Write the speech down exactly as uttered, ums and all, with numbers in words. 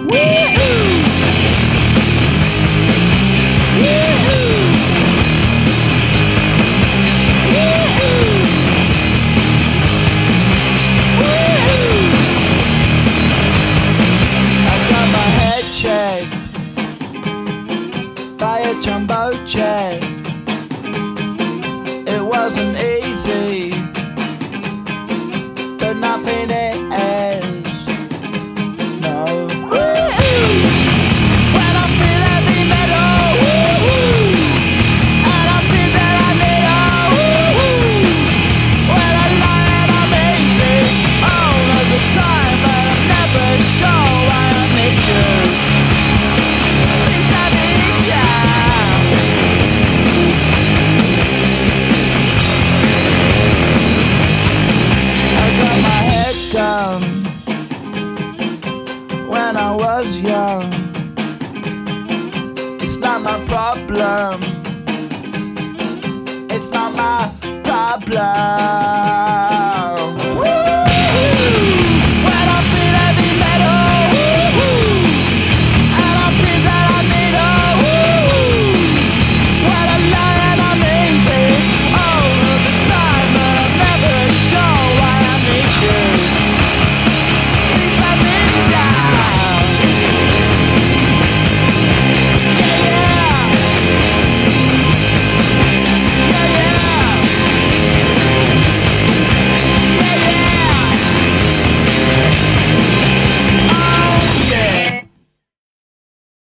Jumbo jet. It wasn't easy, but nothing is. No. Woo-hoo! When I feel heavy metal, woo-hoo! And I feel that I need a woo-hoo! When I lie and I'm easy all of the time, but I'm never sure why I need you. Please I need you. Down when I was young. It's not my problem. It's not my problem.